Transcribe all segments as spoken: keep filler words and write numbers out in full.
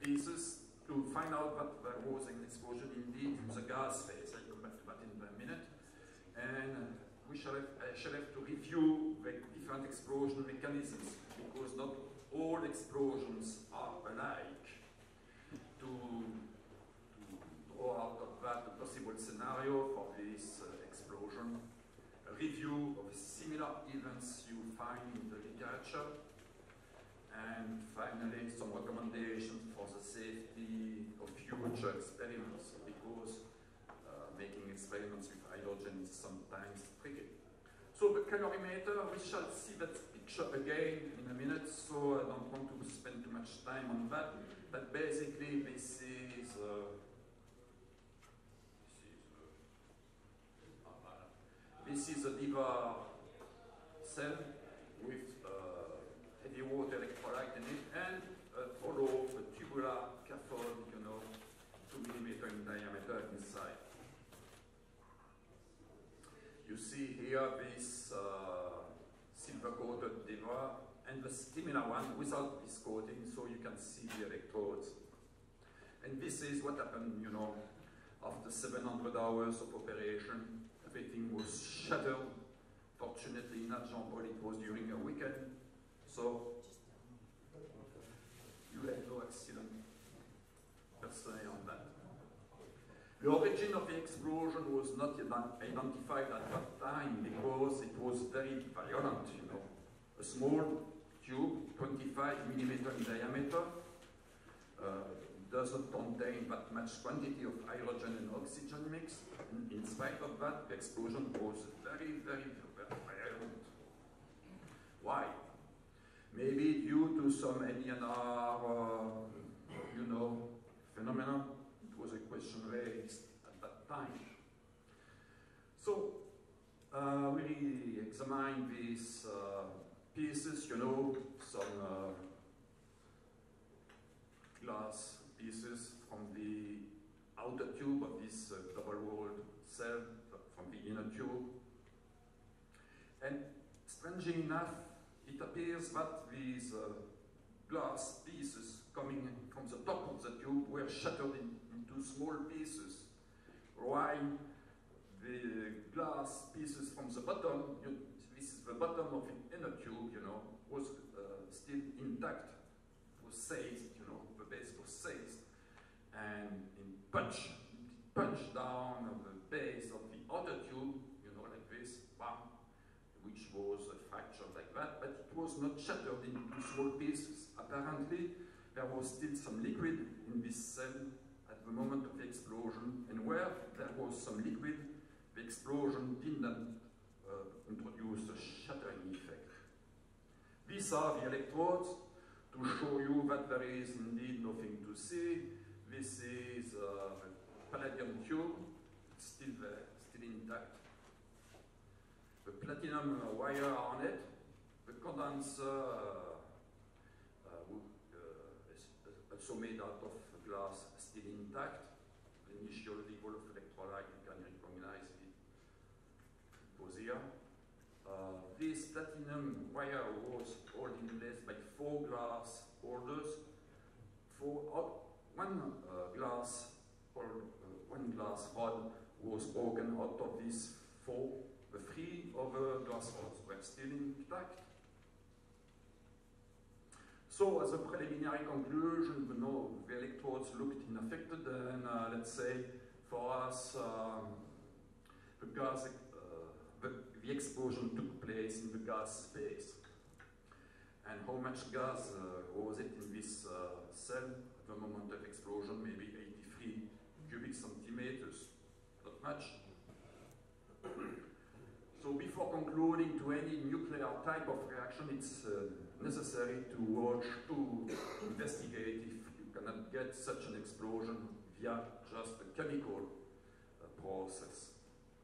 pieces to find out what there was an explosion indeed in the gas phase. I'll come back to that in a minute. And we shall have, I shall have to review the different explosion mechanisms, because not all explosions are alike. To, to draw out of that a possible scenario for this uh, explosion, a review of similar events you find in the literature, and finally some recommendations for the safety of future experiments, because uh, making experiments with hydrogen is sometimes tricky. So the calorimeter, we shall see that picture again in a minute, so I don't want to spend too much time on that. But basically this is, uh, this is, uh, uh, this is a Deva cell with uh, heavy water electrolyte in it, and a hollow, a tubular cathode, you know, two millimeter in diameter inside. You see here this uh, silver-coated Deva and the similar one without this coating, so you can see the electrodes. And this is what happened, you know, after seven hundred hours of operation. Everything was shattered. Fortunately, not Jean-Paul, it was during a weekend, so you had no accident per se on that. The origin of the explosion was not identified at that time because it was very violent, you know. A small tube, twenty-five millimeter in diameter, uh, doesn't contain that much quantity of hydrogen and oxygen mix. And in spite of that, the explosion was very, very, very violent. Why? Maybe due to some N E N R, uh, you know, phenomena. It was a question raised at that time. So, uh, we examined these uh, pieces, you know, some uh, glass pieces from the outer tube of this uh, double-walled cell, from the inner tube. And strangely enough, it appears that these uh, glass pieces coming from the top of the tube were shattered in, into small pieces, while the glass pieces from the bottom, you, this is the bottom of the inner tube, you know, was uh, still intact, was seized, you know, the base was seized, and in punch, punch down on the base of the outer tube, you know, like this, bam, which was fractured like that, but it was not shattered into small pieces. Apparently, there was still some liquid in this cell at the moment of the explosion, and where there was some liquid, the explosion didn't uh, introduce a shattering effect. These are the electrodes to show you that there is indeed nothing to see. This is uh, a palladium tube, it's still there, still intact. The platinum wire on it, the condenser uh, uh, uh, is also made out of glass, still intact. The initial level of electrolyte, you can recognize it, it was here. Uh, this platinum wire was held in place by four glass holders. Four, uh, one uh, glass or uh, one glass rod was broken out of these four. The three other glass rods were still intact. So, as a preliminary conclusion, you know, the electrodes looked unaffected, and uh, let's say for us, um, the gas, uh, the, the explosion took place in the gas phase. And how much gas uh, was it in this uh, cell at the moment of explosion? Maybe eighty-three cubic centimeters, not much. So before concluding to any nuclear type of reaction, it's uh, necessary to watch, to investigate if you cannot get such an explosion via just a chemical uh, process.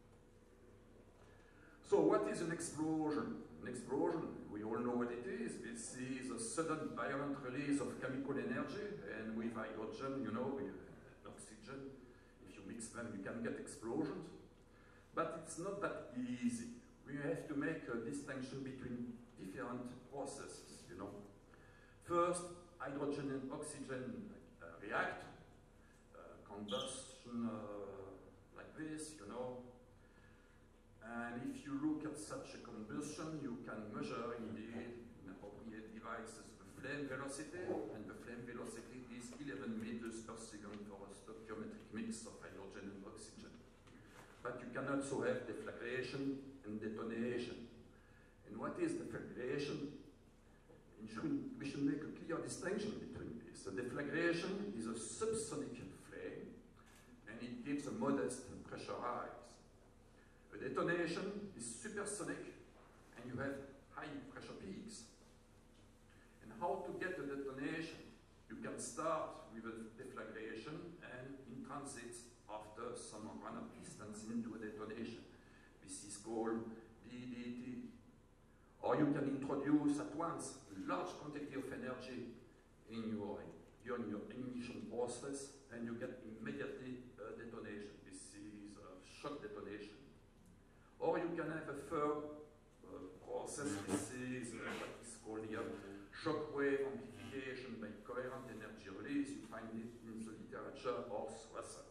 So what is an explosion? An explosion, we all know what it is. This is a sudden violent release of chemical energy, and with hydrogen, you know, with oxygen, if you mix them, you can get explosions. But it's not that easy. We have to make a distinction between different processes, you know. First, hydrogen and oxygen uh, react, uh, combustion uh, like this, you know. And if you look at such a combustion, you can measure indeed in appropriate devices the flame velocity, and the flame velocity is eleven meters per second for a stoichiometric mix of hydrogen and oxygen. But you can also have deflagration and detonation. And what is deflagration? And should, we should make a clear distinction between this. A deflagration is a subsonic flame, and it gives a modest pressure rise. A detonation is supersonic, and you have high pressure peaks. And how to get a detonation? You can start with a deflagration and in transit after some run-up distance into a detonation. This is called D D T. Or you can introduce at once a large quantity of energy in your, in your ignition process, and you get immediately a detonation. This is a shock detonation. Or you can have a third uh, process. This is uh, what is called here shock wave amplification by coherent energy release. You find it in the literature of Russell.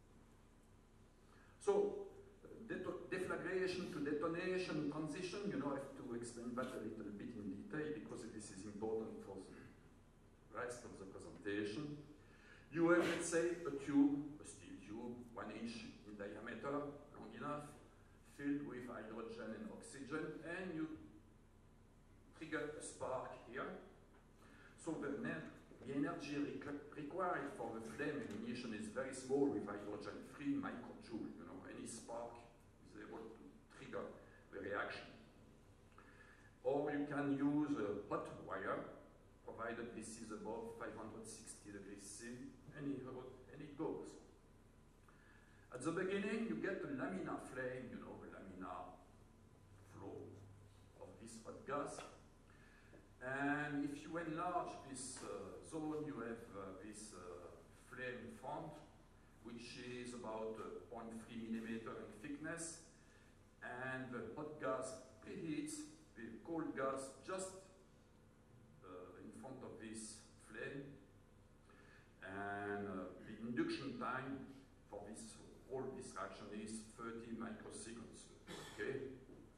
So, deflagration to detonation transition, you know, I have to explain that a little bit in detail because this is important for the rest of the presentation. You have, let's say, a tube, a steel tube, one inch in diameter, long enough, filled with hydrogen and oxygen, and you trigger a spark here. So the, the energy required for the flame ignition is very small with hydrogen, three microjoule. You know, any spark is able to trigger the reaction. Or you can use a hot wire, provided this is above five hundred sixty degrees C, and it, and it goes. At the beginning, you get a laminar flame, you know, a laminar flow of this hot gas. And if you enlarge this uh, zone, you have uh, this uh, flame front, which is about uh, zero point three millimeter in thickness. And the hot gas preheats the cold gas just uh, in front of this flame. And uh, the induction time for this whole this reaction is thirty microseconds. Okay?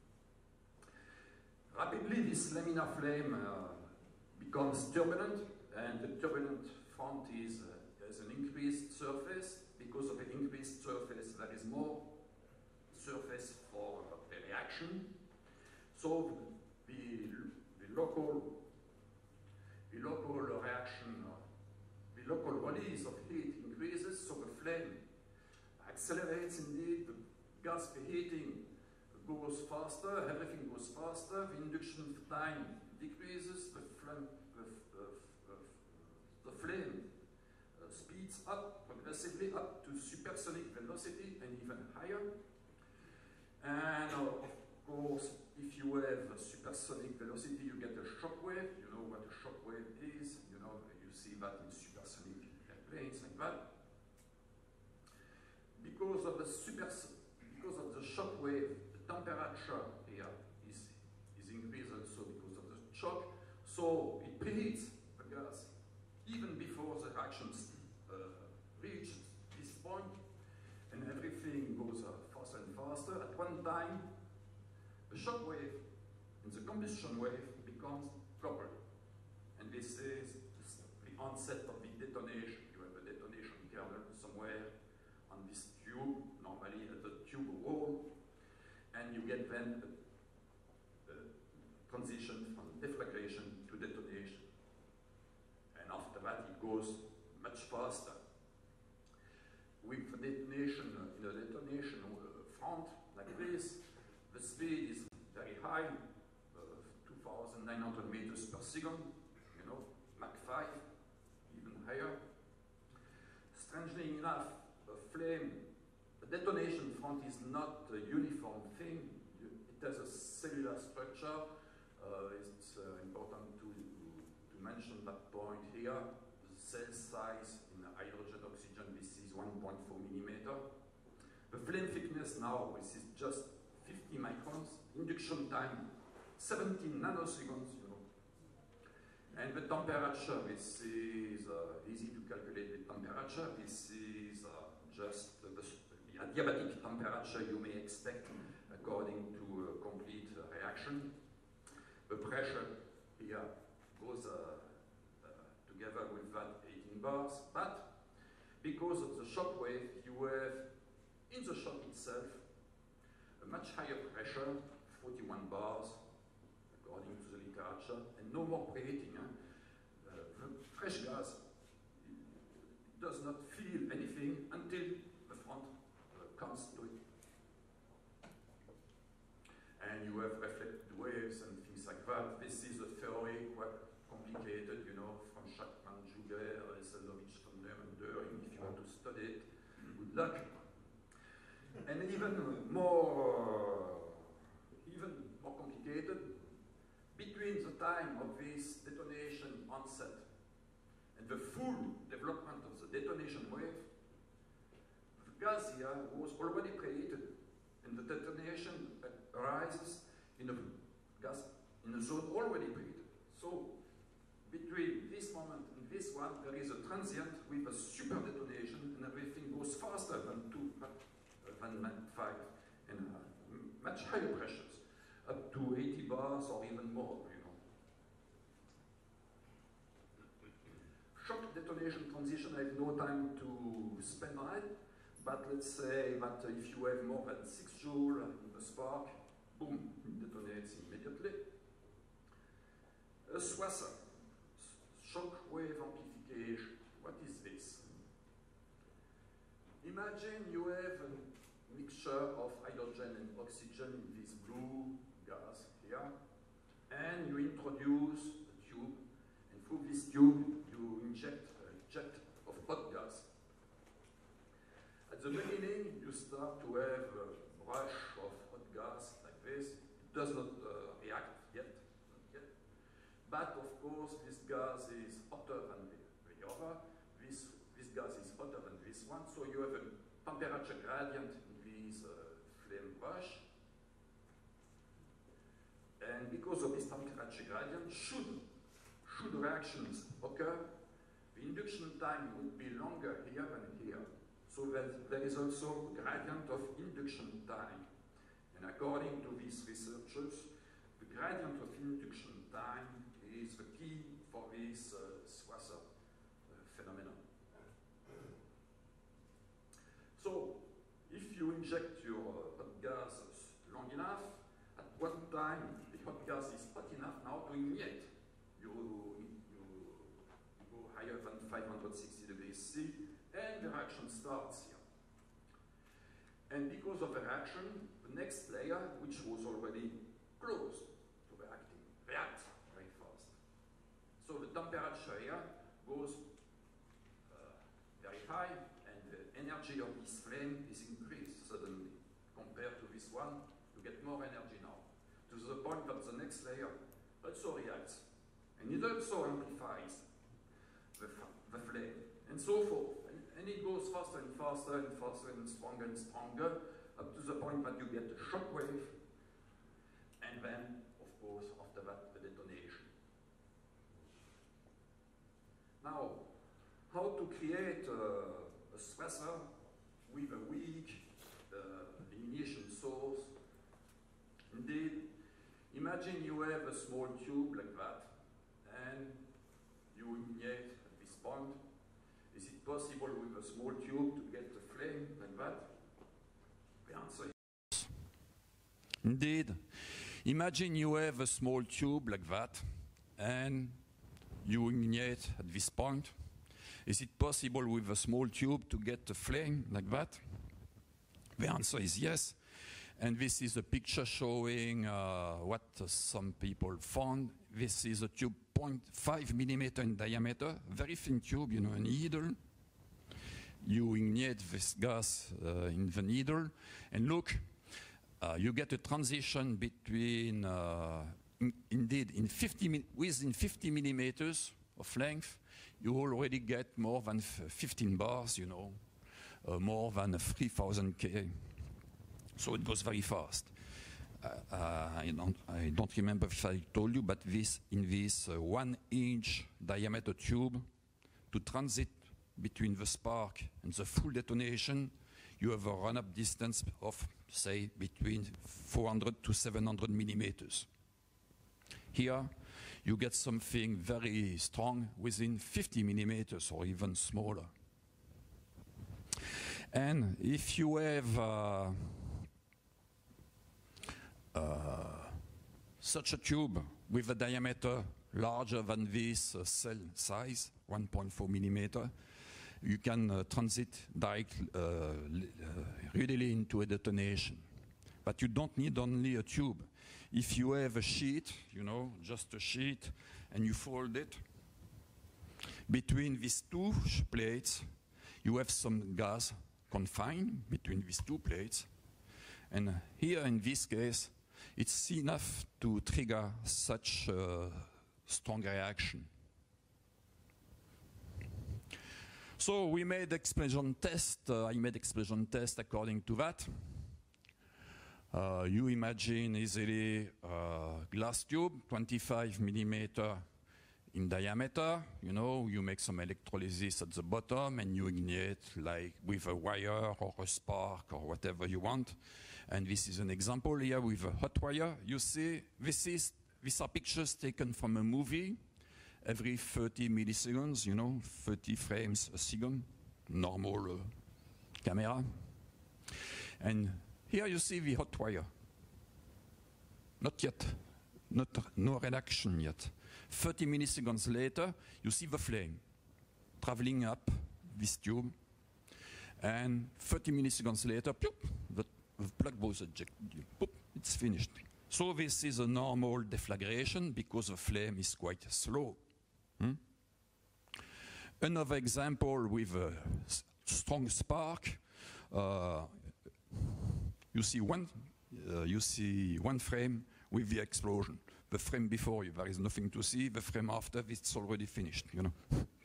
Rapidly, this laminar flame uh, becomes turbulent, and the turbulent front is, uh, has an increased surface. Because of the increased surface, there is more surface for uh, the reaction. So the, the local the local reaction, uh, the local release of heat increases, so the flame accelerates indeed, the gas preheating goes faster, everything goes faster, the induction time decreases, the flame, the, the, the, the flame uh, speeds up progressively up to supersonic velocity and even higher. And uh, of course, if you have a supersonic velocity, you get a shock wave. You know what a shock wave is. You know, you see that in supersonic airplanes like that. Because of the super, because of the shock wave, the temperature here is, is increased also because of the shock. So it preheats the gas even before the reactions uh, reach this point, and everything goes uh, faster and faster. At one time, the shock wave and the combustion wave becomes coupled. And this is the onset of the detonation. You have a detonation kernel somewhere on this tube, normally at the tube wall, and you get then a, a transition from deflagration to detonation. And after that, it goes much faster. With a detonation, uh, in a detonation uh, front like this, the speed is very high, uh, two thousand nine hundred meters per second, you know, Mach five, even higher. Strangely enough, a flame, the detonation front is not a uniform thing. It has a cellular structure. Uh, it's uh, important to, to mention that point here. The cell size in hydrogen oxygen, this is one point four millimeter. The flame thickness now, this is just fifty microns. Induction time, seventeen nanoseconds, you know. And the temperature, this is uh, easy to calculate the temperature. This is uh, just the, the adiabatic temperature you may expect according to a complete uh, reaction. The pressure here goes uh, uh, together with that eighteen bars, but because of the shock wave, you have in the shock itself a much higher pressure, forty-one bars, according to the literature, and no more preheating. Huh? Uh, the fresh gas does not feel anything until the front uh, comes to it. And you have reflected waves and things like that. This is a theory quite complicated, you know, from Schachmann, Joubert, Selnovich, von Neumann, Döring. If you want to study it, good luck. And even more, uh, even more complicated, between the time of this detonation onset and the full development of the detonation wave, the gas here was already preheated, and the detonation arises in a gas in a zone already preheated. So between this moment and this one, there is a transient with a super detonation, and everything goes faster than two, uh, than five, and uh, much higher pressures, up to eighty bars or even more, you know. Shock detonation transition, I have no time to spend on it, but let's say that if you have more than six joule in the spark, boom, it detonates immediately. A swasser, shock wave amplification. What is this? Imagine you have a mixture of hydrogen and oxygen in this blue gas here, and you introduce a tube, and through this tube you inject a jet of hot gas. At the beginning you start to have a rush of hot gas like this. It does not uh, react yet, not yet. But of course this gas is hotter than the, the other. This, this gas is hotter than this one, so you have a temperature gradient in this uh, flame rush. And because of this temperature gradient, should, should reactions occur, the induction time would be longer here than here. So that there is also a gradient of induction time. And according to these researchers, the gradient of induction time is the key for this uh, swasser uh, phenomenon. So if you inject your uh, hot gases long enough, at one time the hot gas is hot enough now to ignite. You, you, you go higher than five hundred sixty degrees C, and the reaction starts here. And because of the reaction, the next layer, which was already close to reacting, reacts very fast. So the temperature here goes uh, very high, and the energy of this flame is increased suddenly. Compared to this one, you get more energy now, to the point that the next layer also reacts, and it also amplifies the, the flame, and so forth. And, and it goes faster and faster and faster and stronger and stronger, up to the point that you get a shock wave, and then, of course, after that, the detonation. Now, how to create uh, a swasser with a weak uh, ignition source? Indeed, imagine you have a small tube like that, and you ignite at this point. Is it possible with a small tube to get a flame like that? The answer is yes. Indeed. Imagine you have a small tube like that, and you ignite at this point. Is it possible with a small tube to get a flame like that? The answer is yes. And this is a picture showing uh, what uh, some people found. This is a tube zero point five millimeter in diameter, very thin tube, you know, a needle. You ignite this gas uh, in the needle, and look, uh, you get a transition between, uh, in, indeed, in fifty, within fifty millimeters of length, you already get more than fifteen bars, you know, uh, more than three thousand K. So it goes very fast. uh, I, don't, I don't remember if I told you, but this in this uh, one inch diameter tube, to transit between the spark and the full detonation, you have a run-up distance of, say, between four hundred to seven hundred millimeters. Here, you get something very strong within fifty millimeters or even smaller. And if you have uh, uh, such a tube with a diameter larger than this uh, cell size, one point four millimeter, you can uh, transit direct, uh, uh, readily into a detonation. But you don't need only a tube. If you have a sheet, you know, just a sheet, and you fold it, between these two plates, you have some gas confined between these two plates. And here, in this case, it's enough to trigger such a strong reaction. So we made explosion test. Uh, I made explosion test according to that. Uh, you imagine easily a glass tube, twenty-five millimeter in diameter. You know, you make some electrolysis at the bottom and you ignite like with a wire or a spark or whatever you want. And this is an example here with a hot wire. You see, this is, these are pictures taken from a movie. Every thirty milliseconds, you know, thirty frames a second, normal uh, camera. And here you see the hot wire. Not yet, not, no reaction yet. thirty milliseconds later, you see the flame traveling up this tube. And thirty milliseconds later, poof, the, the plug was ejected. Poof, it's finished. So this is a normal deflagration because the flame is quite slow. Hmm? Another example with a strong spark. Uh, you see one, uh, you see one frame with the explosion. The frame before you, there is nothing to see. The frame after, it's already finished. You know.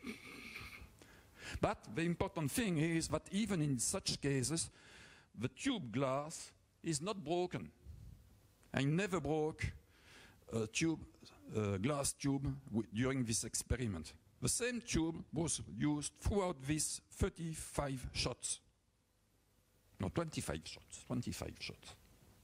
But the important thing is that even in such cases, the tube glass is not broken. I never broke a tube, a glass tube during this experiment. The same tube was used throughout these thirty-five shots. No, twenty-five shots, twenty-five shots.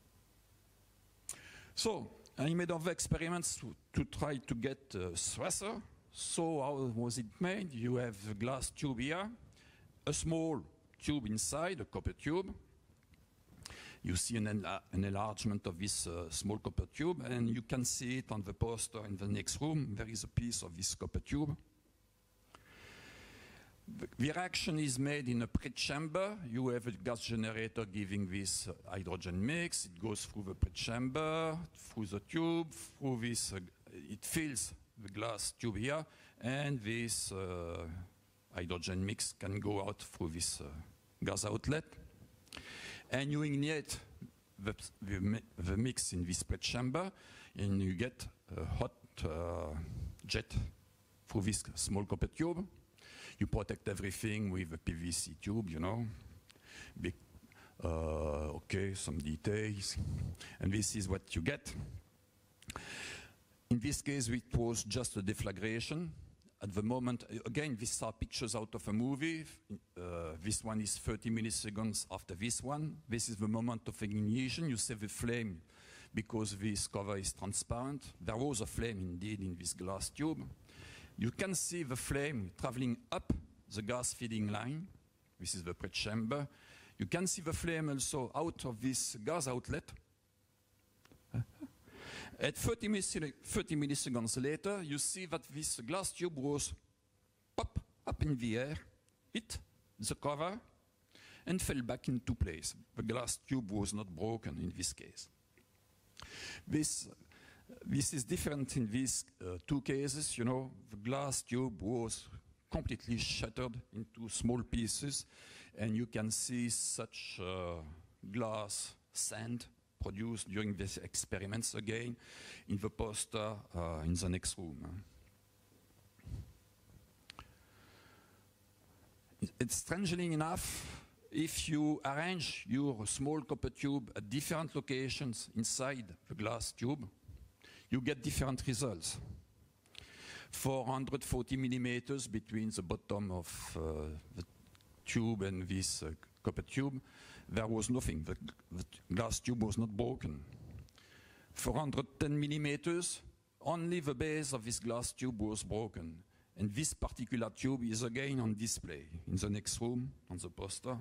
So, I made other experiments to, to try to get uh, thrasher. So how was it made? You have a glass tube here, a small tube inside, a copper tube. You see an, enla an enlargement of this uh, small copper tube, and you can see it on the poster in the next room. There is a piece of this copper tube. The, the reaction is made in a pre-chamber. You have a gas generator giving this uh, hydrogen mix. It goes through the pre-chamber, through the tube, through this, uh, it fills the glass tube here, and this uh, hydrogen mix can go out through this uh, gas outlet. And you ignite the, the, the mix in this pre-chamber, and you get a hot uh, jet through this small copper tube. You protect everything with a P V C tube, you know. Big, uh, okay, some details. And this is what you get. In this case, it was just a deflagration. At the moment, again, these are pictures out of a movie. Uh, this one is thirty milliseconds after this one. This is the moment of ignition. You see the flame because this cover is transparent. There was a flame indeed in this glass tube. You can see the flame traveling up the gas feeding line. This is the pre-chamber. You can see the flame also out of this gas outlet. At thirty milliseconds later, you see that this glass tube was pop up in the air, hit the cover, and fell back into place. The glass tube was not broken in this case. This, this is different in these uh, two cases. You know, the glass tube was completely shattered into small pieces, and you can see such uh, glass sand produced during these experiments again in the poster uh, in the next room. It's strangely enough, if you arrange your small copper tube at different locations inside the glass tube, you get different results. four hundred forty millimeters between the bottom of uh, the tube and this uh, copper tube, there was nothing. The, the glass tube was not broken. four hundred ten millimeters, only the base of this glass tube was broken. And this particular tube is again on display in the next room, on the poster.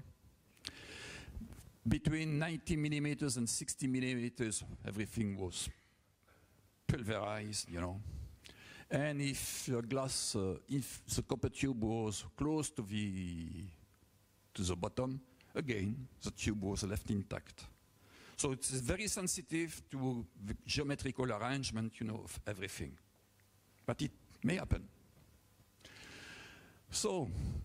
Between ninety millimeters and sixty millimeters, everything was pulverized, you know. And if the glass, uh, if the copper tube was close to the, to the bottom, again, the tube was left intact. So it's very sensitive to the geometrical arrangement, you know, of everything. But it may happen. So,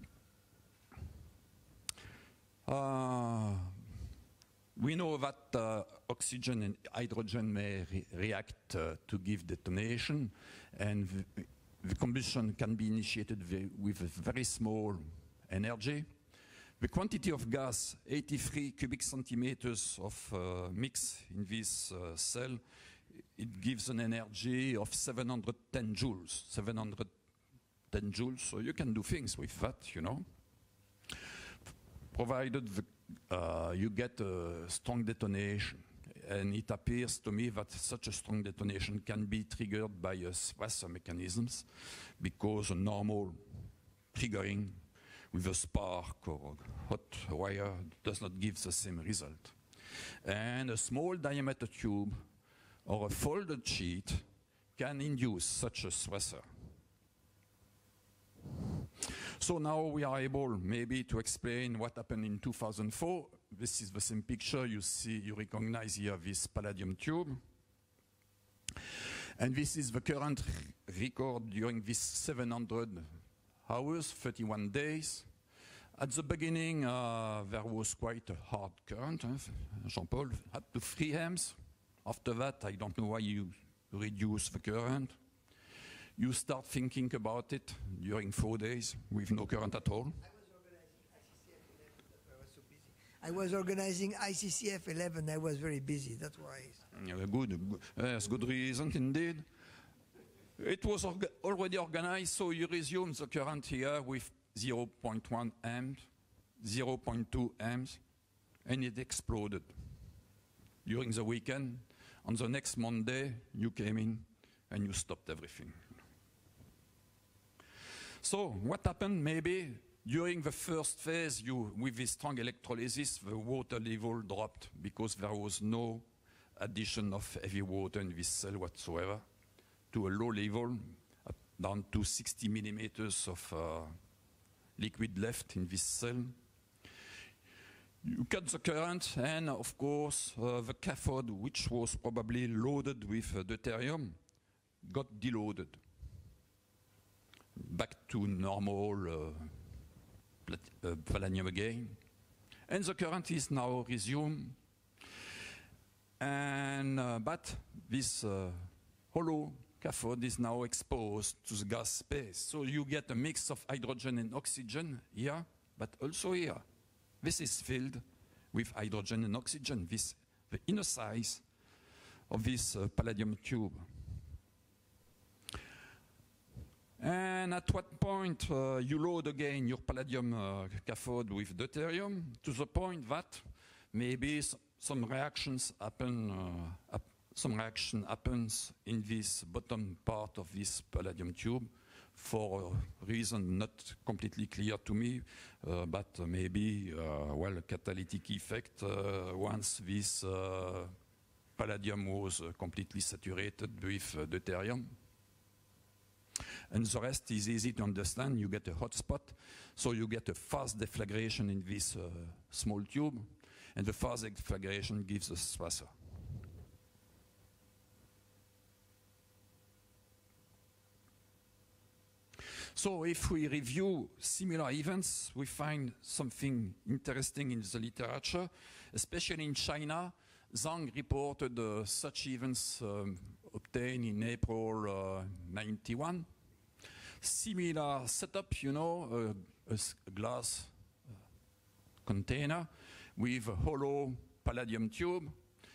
uh, we know that uh, oxygen and hydrogen may re react uh, to give detonation, and the, the combustion can be initiated with a very small energy. The quantity of gas, eighty-three cubic centimeters of uh, mix in this uh, cell, it gives an energy of seven hundred ten joules. seven hundred ten joules, so you can do things with that, you know. Provided the, uh, you get a strong detonation. And it appears to me that such a strong detonation can be triggered by a stressor mechanisms, because a normal triggering with a spark or hot wire does not give the same result. And a small diameter tube or a folded sheet can induce such a stressor. So now we are able maybe to explain what happened in two thousand four. This is the same picture. You see, you recognize here this palladium tube. And this is the current record during this seven hundred hours, thirty-one days. At the beginning, uh, there was quite a hard current. Huh? Jean-Paul, up to three amps. After that, I don't know why you reduce the current. You start thinking about it during four days with no current at all. I was organizing I C C F eleven. I was very busy. That's why. Yeah, good. Yes, good reason indeed. It was orga already organized, so you resume the current here with zero point one amps, zero point two amps, and it exploded. During the weekend, on the next Monday, you came in and you stopped everything. So what happened? Maybe during the first phase, you, with this strong electrolysis, the water level dropped because there was no addition of heavy water in this cell whatsoever, to a low level, uh, down to sixty millimeters of uh, liquid left in this cell. You cut the current, and of course, uh, the cathode, which was probably loaded with uh, deuterium, got deloaded. Back to normal uh, uh, palladium again. And the current is now resumed. And, uh, but this uh, hollow cathode is now exposed to the gas space. So you get a mix of hydrogen and oxygen here, but also here. This is filled with hydrogen and oxygen, this, the inner size of this uh, palladium tube. And at what point uh, you load again your palladium uh, cathode with deuterium, to the point that maybe some reactions happen, uh, some reaction happens in this bottom part of this palladium tube, for a reason not completely clear to me, uh, but uh, maybe, uh, well, a catalytic effect uh, once this uh, palladium was uh, completely saturated with uh, deuterium. And the rest is easy to understand. You get a hot spot, so you get a fast deflagration in this uh, small tube, and the fast deflagration gives a stressor. So if we review similar events, we find something interesting in the literature, especially in China. Zhang reported uh, such events um, obtained in April uh, ninety-one. Similar setup, you know, uh, a glass container with a hollow palladium tube,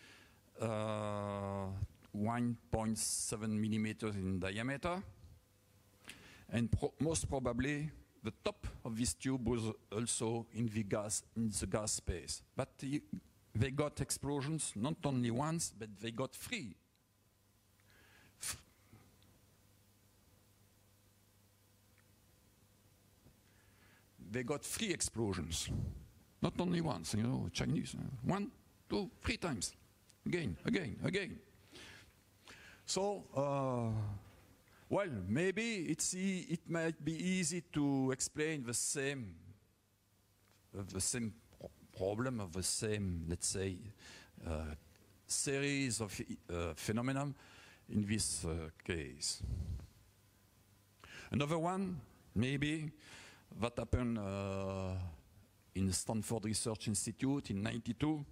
uh, one point seven millimeters in diameter. And pro most probably, the top of this tube was also in the gas, in the gas space. But he, they got explosions, not only once, but they got three. F they got three explosions, not only once, you know, Chinese. Uh, one, two, three times. Again, again, again. So, uh, well, maybe it's e it might be easy to explain the same, uh, the same pro problem of the same, let's say, uh, series of uh, phenomena in this uh, case. Another one, maybe, that happened uh, in Stanford Research Institute in ninety-two.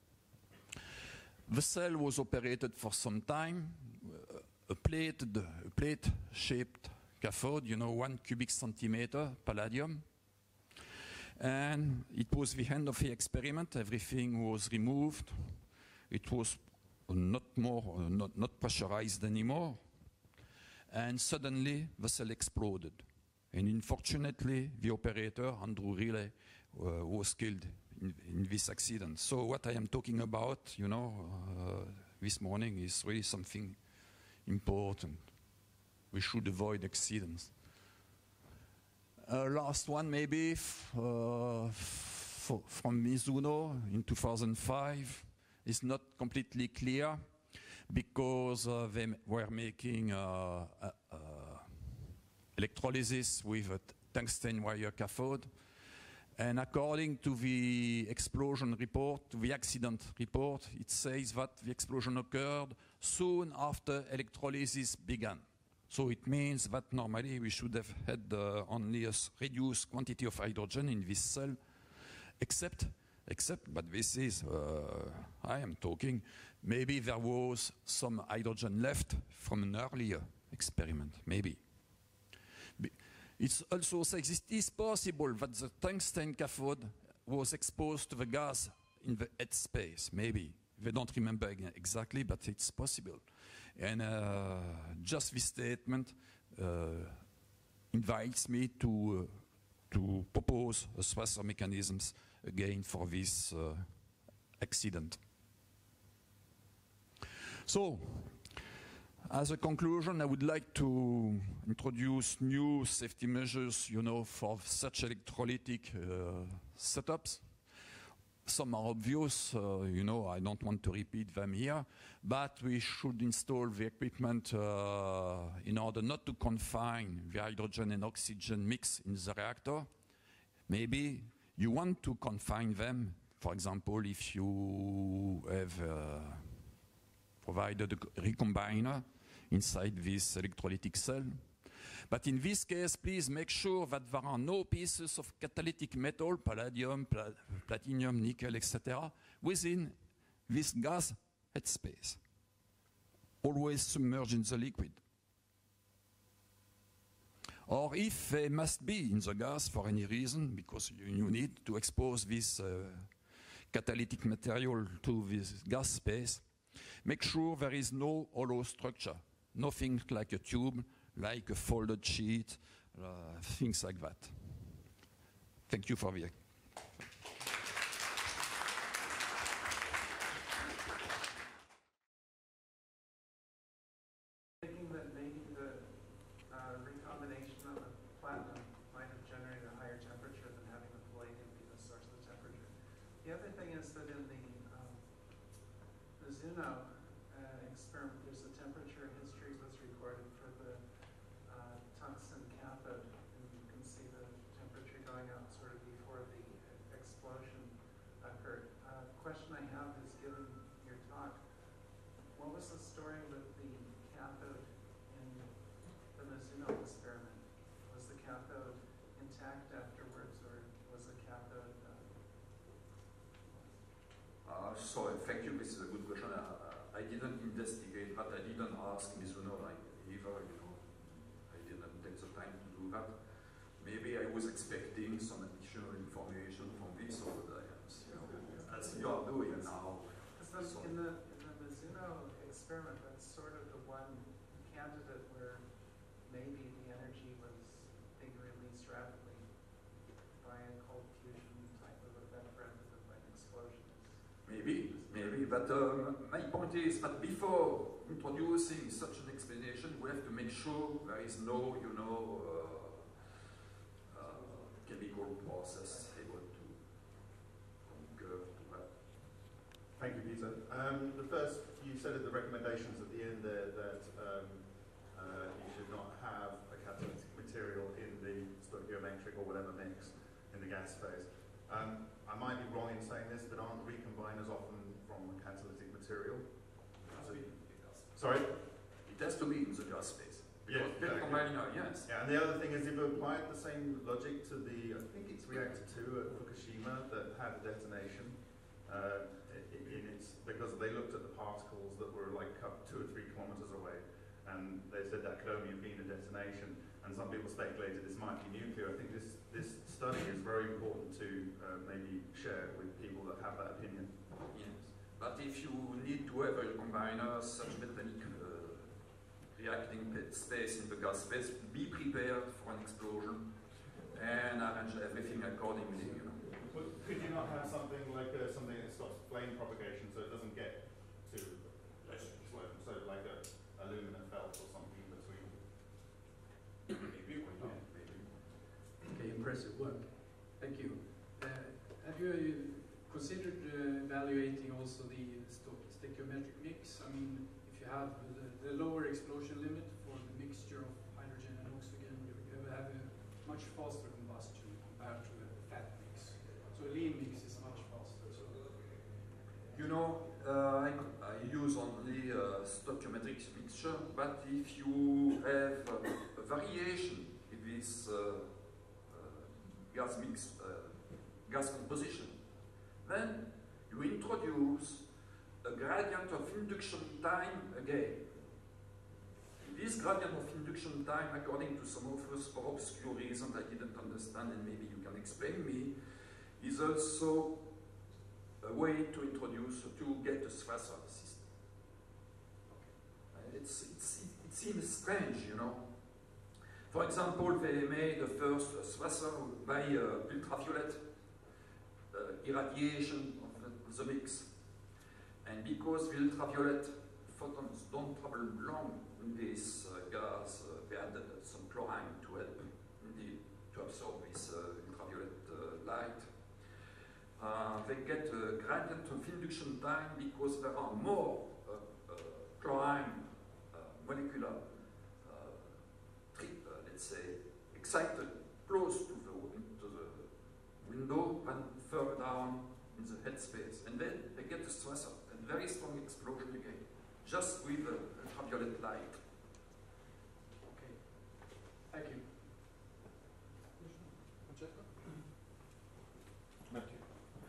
The cell was operated for some time. Uh, a plate, a plate-shaped cathode, you know, one cubic centimeter palladium. And it was the end of the experiment. Everything was removed. It was not more, uh, not, not pressurized anymore. And suddenly, the cell exploded. And unfortunately, the operator, Andrew Riley, uh, was killed in, in this accident. So what I am talking about, you know, uh, this morning is really something important. We should avoid accidents. Uh, last one, maybe, f uh, f from Mizuno in two thousand five, is not completely clear because uh, they were making uh, uh, uh, electrolysis with a tungsten wire cathode. And according to the explosion report, to the accident report, it says that the explosion occurred soon after electrolysis began. So it means that normally we should have had uh, only a reduced quantity of hydrogen in this cell, except, except, but this is, uh, I am talking, maybe there was some hydrogen left from an earlier experiment, maybe. It's also says it is possible that the tungsten cathode was exposed to the gas in the headspace, maybe. They don't remember exactly, but it's possible. And uh, just this statement uh, invites me to, uh, to propose a stressor mechanisms again for this uh, accident. So, as a conclusion, I would like to introduce new safety measures, you know, for such electrolytic uh, setups. Some are obvious, uh, you know, I don't want to repeat them here, but we should install the equipment uh, in order not to confine the hydrogen and oxygen mix in the reactor. Maybe you want to confine them, for example, if you have uh, provided a recombiner inside this electrolytic cell. But in this case, please make sure that there are no pieces of catalytic metal, palladium, pla platinum, nickel, et cetera, within this gas headspace. Always submerged in the liquid. Or if they must be in the gas for any reason, because you, you need to expose this uh, catalytic material to this gas space, make sure there is no hollow structure. Nothing like a tube, like a folded sheet, uh, things like that. Thank you for the Thinking that maybe the uh, recombination of the platinum might have generated a higher temperature than having the palladium be the source of the temperature. The other thing is that in the um, the Zuno uh, experiment, there's a temperature history was recorded for the uh, tungsten cathode, and you can see the temperature going up sort of before the explosion occurred. Uh, the question I have is, given your talk, what was the story with the cathode in the Mizuno experiment? Was the cathode intact afterwards, or was the cathode? Uh, uh, so thank you. This is a good question. Uh, I didn't investigate, but I didn't ask Mizuno like either. You know, I didn't take the time to do that. Maybe I was expecting some additional information from this, or you are doing now. So in the in the Mizuno experiment, that's sort of the one candidate where maybe the energy was being released rapidly by a cold fusion type of event rather than by an explosion. Maybe, maybe, but um, my point is that before introducing such an explanation, we have to make sure there is no, you know, uh, uh, chemical process able to concur to that. Thank you, Peter. Um, the first, you said at the recommendations at the end there that um, uh, you should not have a catalytic material in the stoichiometric or whatever mix in the gas phase. Um, I might be wrong in saying this, but aren't recombiners often from a catalytic material? So, sorry? It has to be in the gas phase. Yeah, Because exactly. combiner, yes. Yeah, and the other thing is if you applied the same logic to the, I think it's reactor two at Fukushima that had a detonation, uh, in, in its, because they looked at the particles that were like two or three kilometers away, and they said that could only have been a detonation, and some people speculated this might be nuclear. I think this, this study is very important to uh, maybe share with people that have that opinion. Yes. But if you need to have a combiner, such metallic uh, reacting space in the gas phase, be prepared for an explosion and arrange everything accordingly. You know. But could you not have something like uh, something that stops flame propagation so it doesn't get to explode? So like a aluminum felt or something between? Maybe or not, maybe. Okay, impressive work. Thank you. Uh, have you uh, considered uh, evaluating also the sto stoichiometric mix? I mean, if you have the, the lower explosion limit for the mixture of hydrogen and oxygen, you have a much faster combustion compared to a fat mix. So a lean mix is much faster. So. You know, uh, I, I use only uh, stoichiometric mixture, but if you have uh, a variation in this uh, uh, gas mix, uh, gas composition, then you introduce a gradient of induction time again. This gradient of induction time, according to some of us, for obscure reasons I didn't understand, and maybe you can explain me, is also a way to introduce, to get a Schwarzschild system. Uh, it's, it's, it seems strange, you know. For example, they made the first uh, Schwarzschild by uh, ultraviolet uh, irradiation of the, the mix. And because the ultraviolet photons don't travel long in this uh, gas, uh, they added uh, some chlorine to help indeed to absorb this uh, ultraviolet uh, light. Uh, they get a gradient of induction time because there are more uh, uh, chlorine uh, molecular uh, trip, uh, let's say, excited close to the, to the window than further down in the headspace. And then they get a Schwarzschild, a very strong explosion again, just with uh, ultraviolet light. Okay. Thank you. Francesco? Matthew.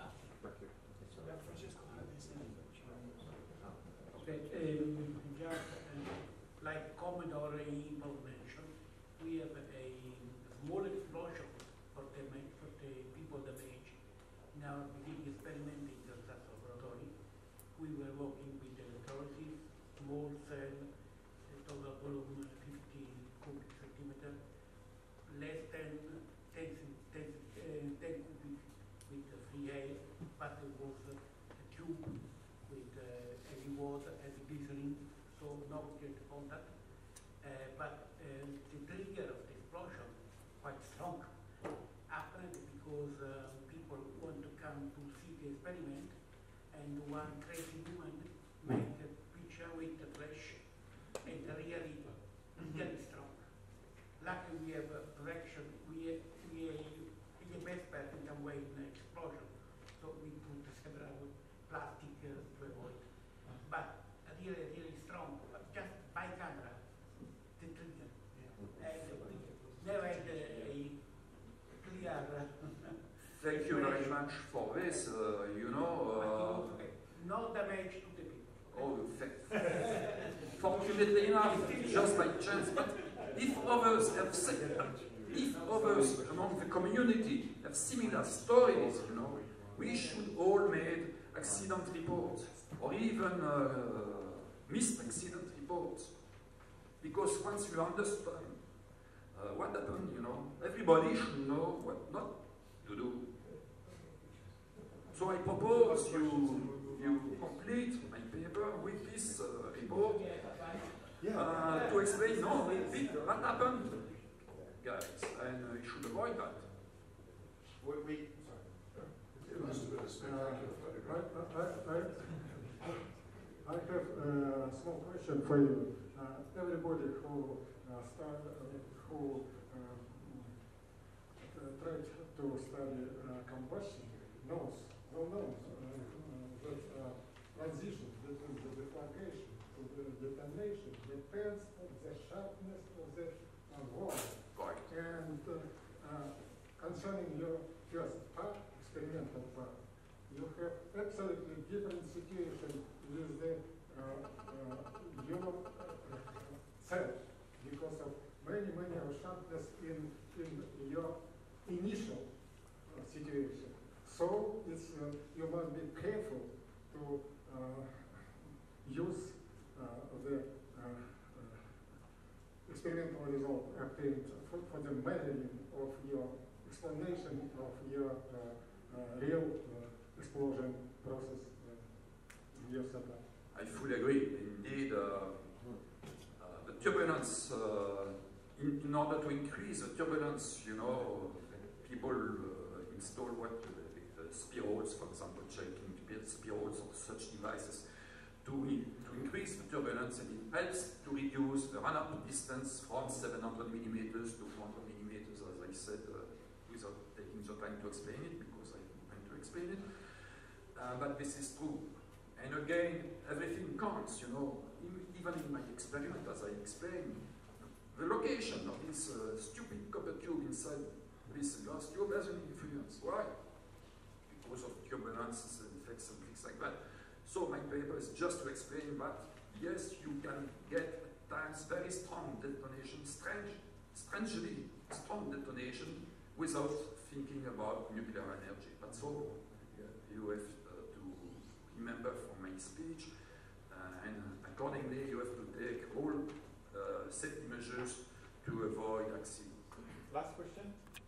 Okay, um, just uh, like Commodore Evil mentioned, we have a small explosion for the, for the people damaged. Now beginning experimenting in the laboratory, we were working with the electrolysis, small cell, total volume fifty cubic centimeter, less than ten, ten, uh, ten cubic with uh, free air, but it was uh, a tube with uh, heavy water and glycerin, so no get contact. Uh, but uh, the trigger of the explosion quite strong, apparently because uh, people want to come to see the experiment, and one crazy woman made a picture with the flash, and really, really strong. Luckily, we have a reaction. We we we are expert in some way in explosion, so we put several plastic uh, to avoid. But really, really strong. But just by camera, the trigger. And we never had a, a clear. Thank you very much for this. Uh, you know. Uh, no damage to the people. Oh, fortunately enough, just by chance. But if others have, if others among the community have similar stories, you know, we should all make accident reports, or even uh, missed accident reports. Because once you understand uh, what happened, you know, everybody should know what not to do. So I propose you, you complete my paper with this uh, report uh, to explain, no, what happened, guys, and uh, you should avoid that. We, we, Uh, I, I, I, I have a small question for you. Uh, everybody who uh, start, uh, who uh, uh, tried to study uh, combustion knows, well knows uh, uh, that uh, transition between the deflagration to the detonation depends on the sharpness of the uh, wall. Right. And uh, uh, concerning your first part, experimental part, you have absolutely different situation with the uh, uh, your uh, cell because of many, many of sharpness in, in your initial uh, situation. So it's, uh, you must be careful to uh, use uh, the uh, uh, experimental result obtained for, for the measuring of your explanation of your uh, uh, real uh, explosion process uh, in your setup. I fully agree. Indeed, uh, uh, the turbulence, uh, in, in order to increase the turbulence, you know, people uh, install what uh, spirals, for example, checking spirals or such devices to, to increase the turbulence, and it helps to reduce the run-up distance from seven hundred millimeters to four hundred millimeters, as I said, uh, without taking the time to explain it, because I want to explain it. Uh, but this is true. And again, everything counts, you know, in, even in my experiment, as I explained, the location of this uh, stupid copper tube inside this glass tube has an influence. Why? Because of turbulence and effects and things like that. So my paper is just to explain that, yes, you can get at times very strong detonation, strange, strangely strong detonation, without thinking about nuclear energy. That's all you have uh, to remember from my speech, uh, and accordingly you have to take all uh, safety measures to avoid accident. Last question.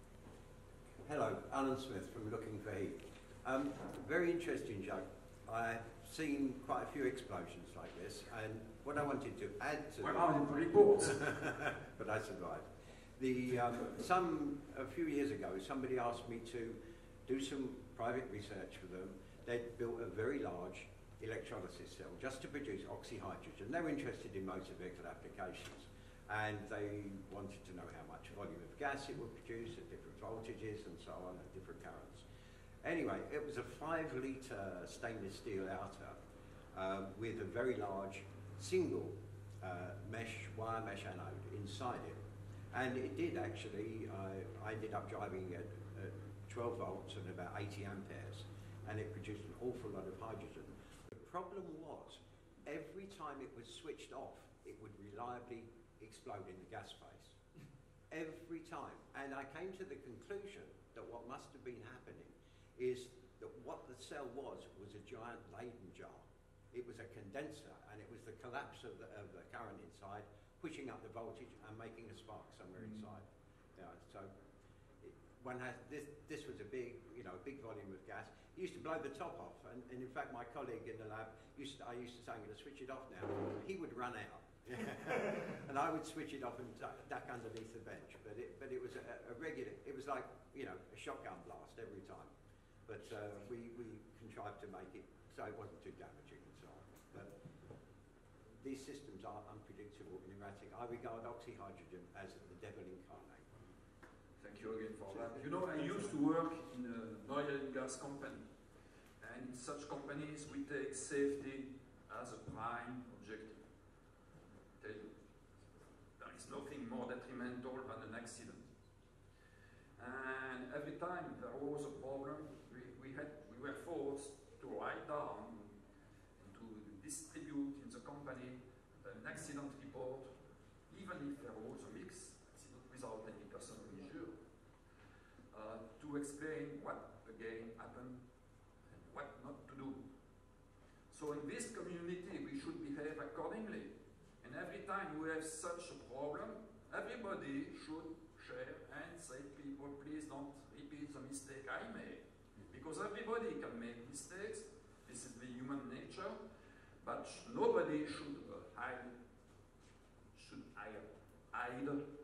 Hello, Alan Smith from Looking for Heat. Um, very interesting, Jacques. I've seen quite a few explosions like this, and what I wanted to add to Where are the reports? but I survived. The, um, some, a few years ago, somebody asked me to do some private research for them. They'd built a very large electrolysis cell just to produce oxyhydrogen. They were interested in motor vehicle applications, and they wanted to know how much volume of gas it would produce at different voltages and so on, at different currents. Anyway, it was a five litre stainless steel outer uh, with a very large single uh, mesh, wire mesh anode inside it. And it did actually, uh, I ended up driving at, at twelve volts and about eighty amperes, and it produced an awful lot of hydrogen. The problem was, every time it was switched off, it would reliably explode in the gas phase. Every time. And I came to the conclusion that what must have been happening is that what the cell was, was a giant Leyden jar. It was a condenser, and it was the collapse of the, of the current inside, pushing up the voltage and making a spark somewhere mm. inside. You know, so it, one has, this, this was a big, you know, big volume of gas. It used to blow the top off, and, and in fact my colleague in the lab, used to, I used to say, I'm going to switch it off now. He would run out. And I would switch it off and duck underneath the bench. But it, but it was a, a regular, it was like, you know, a shotgun blast every time. But uh, we, we contrived to make it so it wasn't too damaging and so on. But these systems are unpredictable and erratic. I regard oxyhydrogen as the devil incarnate. Thank you again for that. You know, I used to work in a oil and gas company. And in such companies, we take safety as a prime objective. I tell you, there is nothing more detrimental than an accident. And every time there was a problem, we, we, had, we were forced to write down and to distribute in the company an accident report, even if there was a mixed accident without any personal injury, uh, to explain what again happened and what not to do. have such a problem, everybody should share and say, people, please don't repeat the mistake I made. Because everybody can make mistakes, this is the human nature, but nobody should uh, hide, should hide, hide